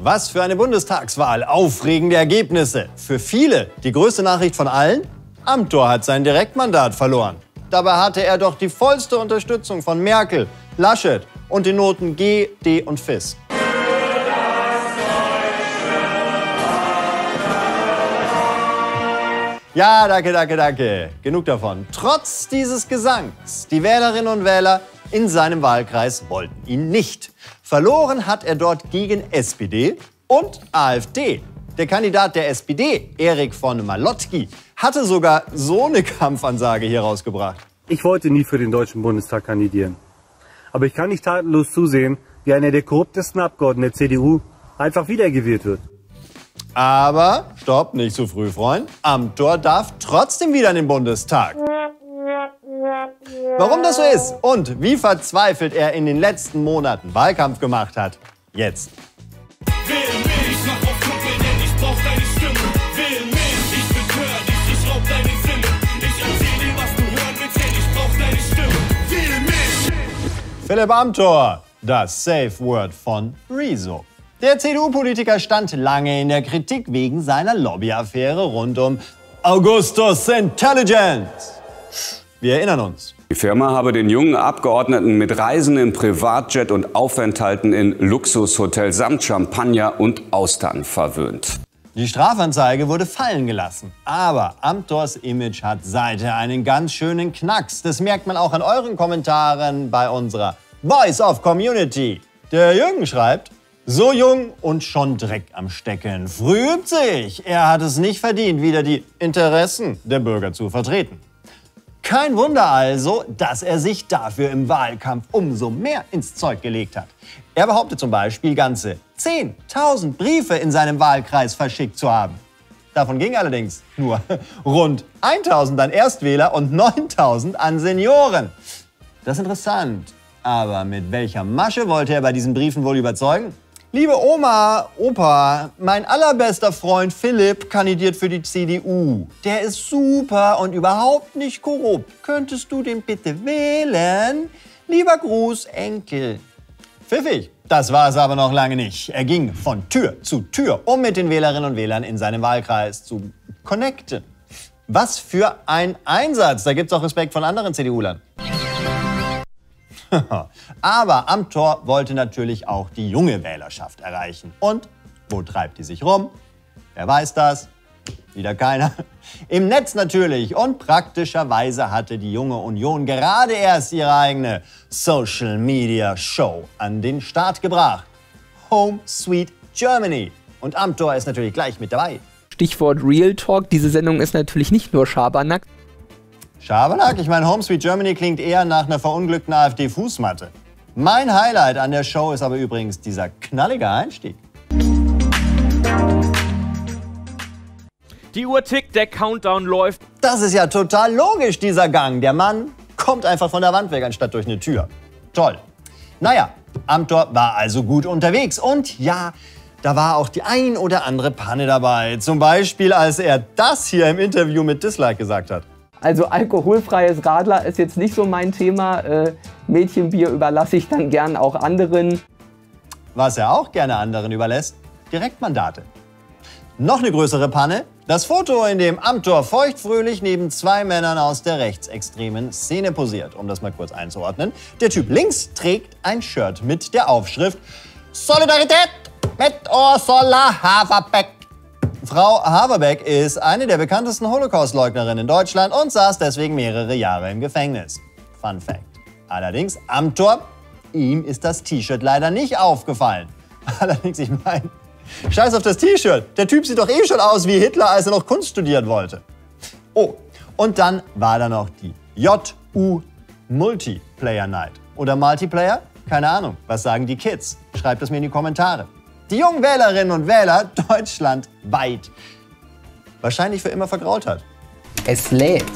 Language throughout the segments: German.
Was für eine Bundestagswahl, aufregende Ergebnisse. Für viele die größte Nachricht von allen: Amthor hat sein Direktmandat verloren. Dabei hatte er doch die vollste Unterstützung von Merkel, Laschet und den Noten G, D und FIS. Ja, danke. Genug davon. Trotz dieses Gesangs, die Wählerinnen und Wähler in seinem Wahlkreis wollten ihn nicht. Verloren hat er dort gegen SPD und AfD. Der Kandidat der SPD, Erik von Malotki, hatte sogar so eine Kampfansage hier rausgebracht. Ich wollte nie für den Deutschen Bundestag kandidieren. Aber ich kann nicht tatenlos zusehen, wie einer der korruptesten Abgeordneten der CDU einfach wiedergewählt wird. Aber stopp, nicht zu früh, Freund. Amthor darf trotzdem wieder in den Bundestag. Warum das so ist und wie verzweifelt er in den letzten Monaten Wahlkampf gemacht hat, jetzt. Wähl mich, mach auf Kumpel, denn ich brauch deine Stimme. Wähl mich, ich betör dich, ich raub deine Sinne. Ich erzähl dir, was du hören willst, denn ich brauch deine Stimme. Wähl mich! Philipp Amthor, das Safe Word von Rezo. Der CDU-Politiker stand lange in der Kritik wegen seiner Lobbyaffäre rund um Augustus Intelligence. Wir erinnern uns. Die Firma habe den jungen Abgeordneten mit Reisen im Privatjet und Aufenthalten in Luxushotels samt Champagner und Austern verwöhnt. Die Strafanzeige wurde fallen gelassen. Aber Amthors Image hat seither einen ganz schönen Knacks. Das merkt man auch an euren Kommentaren bei unserer Voice of Community. Der Jürgen schreibt: So jung und schon Dreck am Stecken. Früh übt sich. Er hat es nicht verdient, wieder die Interessen der Bürger zu vertreten. Kein Wunder also, dass er sich dafür im Wahlkampf umso mehr ins Zeug gelegt hat. Er behauptet zum Beispiel, ganze 10.000 Briefe in seinem Wahlkreis verschickt zu haben. Davon ging allerdings nur rund 1.000 an Erstwähler und 9.000 an Senioren. Das ist interessant. Aber mit welcher Masche wollte er bei diesen Briefen wohl überzeugen? Liebe Oma, Opa, mein allerbester Freund Philipp kandidiert für die CDU. Der ist super und überhaupt nicht korrupt. Könntest du den bitte wählen? Lieber Gruß, Enkel. Pfiffig, das war es aber noch lange nicht. Er ging von Tür zu Tür, um mit den Wählerinnen und Wählern in seinem Wahlkreis zu connecten. Was für ein Einsatz, da gibt's auch Respekt von anderen CDU-Lern. Aber Amthor wollte natürlich auch die junge Wählerschaft erreichen. Und wo treibt die sich rum? Wer weiß das? Wieder keiner. Im Netz natürlich. Und praktischerweise hatte die junge Union gerade erst ihre eigene Social-Media-Show an den Start gebracht. Home Sweet Germany. Und Amthor ist natürlich gleich mit dabei. Stichwort Real Talk. Diese Sendung ist natürlich nicht nur Schabernack. Schabernack? Ich meine, Home Sweet Germany klingt eher nach einer verunglückten AfD-Fußmatte. Mein Highlight an der Show ist aber übrigens dieser knallige Einstieg. Die Uhr tickt, der Countdown läuft. Das ist ja total logisch, dieser Gang. Der Mann kommt einfach von der Wand weg, anstatt durch eine Tür. Toll. Naja, Amthor war also gut unterwegs. Und ja, da war auch die ein oder andere Panne dabei. Zum Beispiel, als er das hier im Interview mit Dislike gesagt hat. Also alkoholfreies Radler ist jetzt nicht so mein Thema. Mädchenbier überlasse ich dann gern auch anderen. Was er auch gerne anderen überlässt: Direktmandate. Noch eine größere Panne: das Foto, in dem Amthor feuchtfröhlich neben zwei Männern aus der rechtsextremen Szene posiert. Um das mal kurz einzuordnen: Der Typ links trägt ein Shirt mit der Aufschrift Solidarität mit Ursula Haverbeck. Frau Haverbeck ist eine der bekanntesten Holocaust-Leugnerinnen in Deutschland und saß deswegen mehrere Jahre im Gefängnis. Fun Fact. Allerdings, Amthor, ihm ist das T-Shirt leider nicht aufgefallen. Allerdings, ich meine, scheiß auf das T-Shirt. Der Typ sieht doch eh schon aus wie Hitler, als er noch Kunst studieren wollte. Oh, und dann war da noch die JU Multiplayer Night. Oder Multiplayer? Keine Ahnung. Was sagen die Kids? Schreibt es mir in die Kommentare. Die jungen Wählerinnen und Wähler deutschlandweit wahrscheinlich für immer vergrault hat. Es lädt.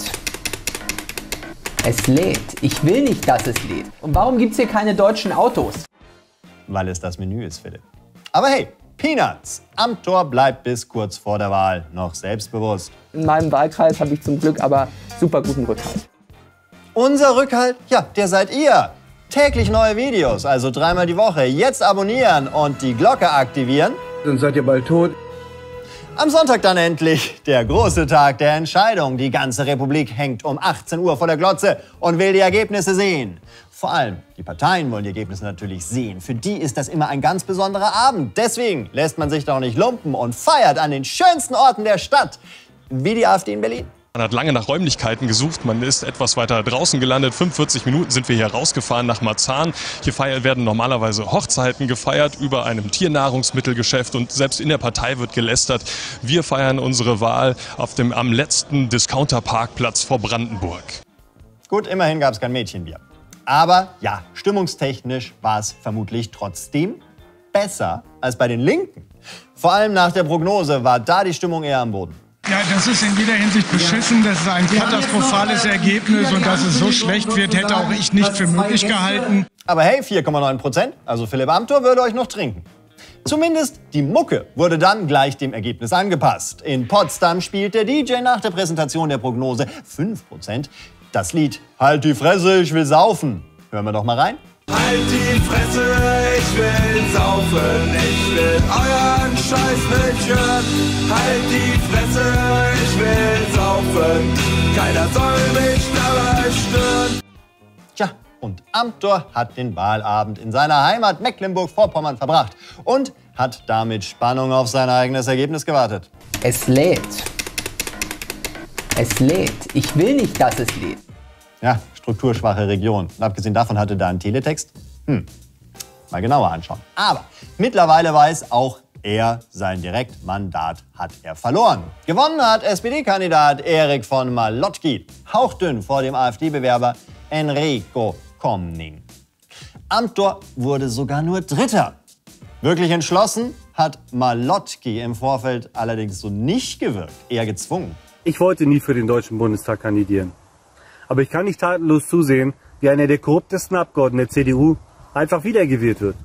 Es lädt. Ich will nicht, dass es lädt. Und warum gibt es hier keine deutschen Autos? Weil es das Menü ist, Philipp. Aber hey, Peanuts. Amthor bleibt bis kurz vor der Wahl noch selbstbewusst. In meinem Wahlkreis habe ich zum Glück aber super guten Rückhalt. Unser Rückhalt? Ja, der seid ihr. Täglich neue Videos, also 3-mal die Woche. Jetzt abonnieren und die Glocke aktivieren. Dann seid ihr bald tot. Am Sonntag dann endlich der große Tag der Entscheidung. Die ganze Republik hängt um 18 Uhr vor der Glotze und will die Ergebnisse sehen. Vor allem die Parteien wollen die Ergebnisse natürlich sehen. Für die ist das immer ein ganz besonderer Abend. Deswegen lässt man sich doch nicht lumpen und feiert an den schönsten Orten der Stadt, wie die AfD in Berlin. Man hat lange nach Räumlichkeiten gesucht, man ist etwas weiter draußen gelandet. 45 Minuten sind wir hier rausgefahren nach Marzahn. Hier werden normalerweise Hochzeiten gefeiert über einem Tiernahrungsmittelgeschäft und selbst in der Partei wird gelästert. Wir feiern unsere Wahl am letzten Discounter-Parkplatz vor Brandenburg. Gut, immerhin gab es kein Mädchenbier. Aber ja, stimmungstechnisch war es vermutlich trotzdem besser als bei den Linken. Vor allem nach der Prognose war da die Stimmung eher am Boden. Ja, das ist in jeder Hinsicht beschissen. Das ist ein katastrophales Ergebnis. Und dass es so schlecht wird, hätte auch ich nicht für möglich gehalten. Aber hey, 4,9%, also Philipp Amthor würde euch noch trinken. Zumindest die Mucke wurde dann gleich dem Ergebnis angepasst. In Potsdam spielt der DJ nach der Präsentation der Prognose 5% das Lied Halt die Fresse, ich will saufen. Hören wir doch mal rein. Halt die Fresse, ich will saufen, ich will euren Scheiß nicht hören. Halt die Fresse, ich will saufen, keiner soll mich dabei stören. Tja, und Amthor hat den Wahlabend in seiner Heimat Mecklenburg-Vorpommern verbracht und hat damit Spannung auf sein eigenes Ergebnis gewartet. Es lädt. Es lädt. Ich will nicht, dass es lädt. Ja, strukturschwache Region. Und abgesehen davon hatte da einen Teletext. Mal genauer anschauen. Aber mittlerweile weiß auch er, sein Direktmandat hat er verloren. Gewonnen hat SPD-Kandidat Erik von Malotki, hauchdünn vor dem AfD-Bewerber Enrico Comning. Amthor wurde sogar nur Dritter. Wirklich entschlossen hat Malotki im Vorfeld allerdings so nicht gewirkt, eher gezwungen. Ich wollte nie für den Deutschen Bundestag kandidieren. Aber ich kann nicht tatenlos zusehen, wie einer der korruptesten Abgeordneten der CDU einfach wiedergewählt wird.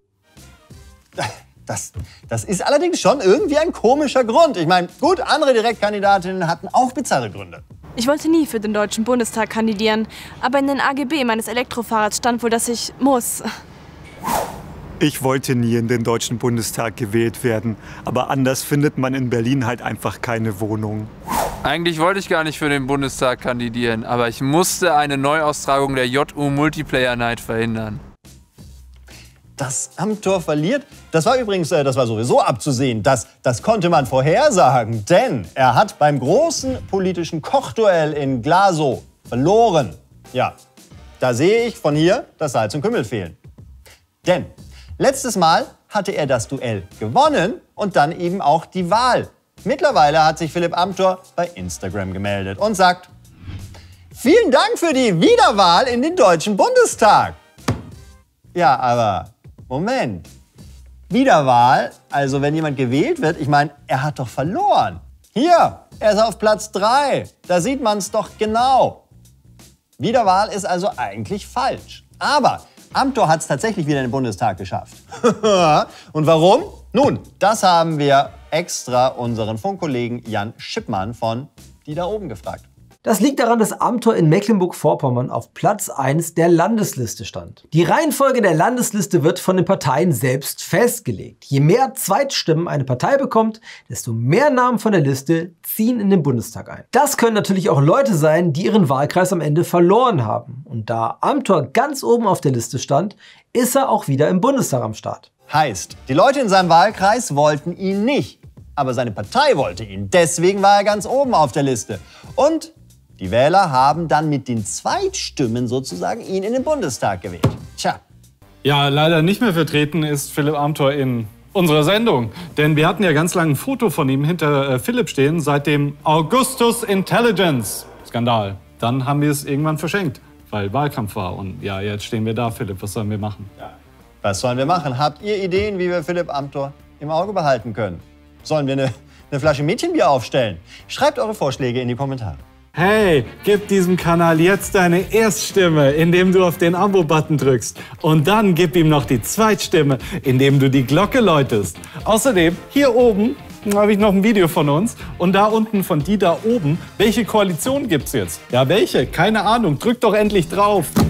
Das ist allerdings schon irgendwie ein komischer Grund. Ich meine, gut, andere Direktkandidatinnen hatten auch bizarre Gründe. Ich wollte nie für den Deutschen Bundestag kandidieren, aber in den AGB meines Elektrofahrrads stand wohl, dass ich muss. Ich wollte nie in den Deutschen Bundestag gewählt werden, aber anders findet man in Berlin halt einfach keine Wohnung. Eigentlich wollte ich gar nicht für den Bundestag kandidieren, aber ich musste eine Neuaustragung der JU Multiplayer Night verhindern. Dass Amthor verliert, das war übrigens sowieso abzusehen. Das konnte man vorhersagen, denn er hat beim großen politischen Kochduell in Glasow verloren. Ja, da sehe ich von hier das Salz und Kümmel fehlen. Denn letztes Mal hatte er das Duell gewonnen und dann eben auch die Wahl. Mittlerweile hat sich Philipp Amthor bei Instagram gemeldet und sagt: Vielen Dank für die Wiederwahl in den Deutschen Bundestag. Ja, aber Moment. Wiederwahl, also wenn jemand gewählt wird, ich meine, er hat doch verloren. Hier, er ist auf Platz 3. Da sieht man es doch genau. Wiederwahl ist also eigentlich falsch. Aber Amthor hat es tatsächlich wieder in den Bundestag geschafft. Und warum? Nun, das haben wir extra unseren Funkkollegen Jan Schippmann von Die da oben gefragt. Das liegt daran, dass Amthor in Mecklenburg-Vorpommern auf Platz 1 der Landesliste stand. Die Reihenfolge der Landesliste wird von den Parteien selbst festgelegt. Je mehr Zweitstimmen eine Partei bekommt, desto mehr Namen von der Liste ziehen in den Bundestag ein. Das können natürlich auch Leute sein, die ihren Wahlkreis am Ende verloren haben. Und da Amthor ganz oben auf der Liste stand, ist er auch wieder im Bundestag am Start. Heißt, die Leute in seinem Wahlkreis wollten ihn nicht, aber seine Partei wollte ihn. Deswegen war er ganz oben auf der Liste. Und die Wähler haben dann mit den Zweitstimmen sozusagen ihn in den Bundestag gewählt. Tja. Ja, leider nicht mehr vertreten ist Philipp Amthor in unserer Sendung. Denn wir hatten ja ganz lange ein Foto von ihm hinter Philipp stehen, seit dem Augustus Intelligence-Skandal. Dann haben wir es irgendwann verschenkt, weil Wahlkampf war. Und ja, jetzt stehen wir da, Philipp. Was sollen wir machen? Ja. Was sollen wir machen? Habt ihr Ideen, wie wir Philipp Amthor im Auge behalten können? Sollen wir eine Flasche Mädchenbier aufstellen? Schreibt eure Vorschläge in die Kommentare. Hey, gib diesem Kanal jetzt deine Erststimme, indem du auf den Abo-Button drückst. Und dann gib ihm noch die Zweitstimme, indem du die Glocke läutest. Außerdem, hier oben habe ich noch ein Video von uns. Und da unten von die da oben. Welche Koalition gibt's jetzt? Ja, welche? Keine Ahnung. Drück doch endlich drauf.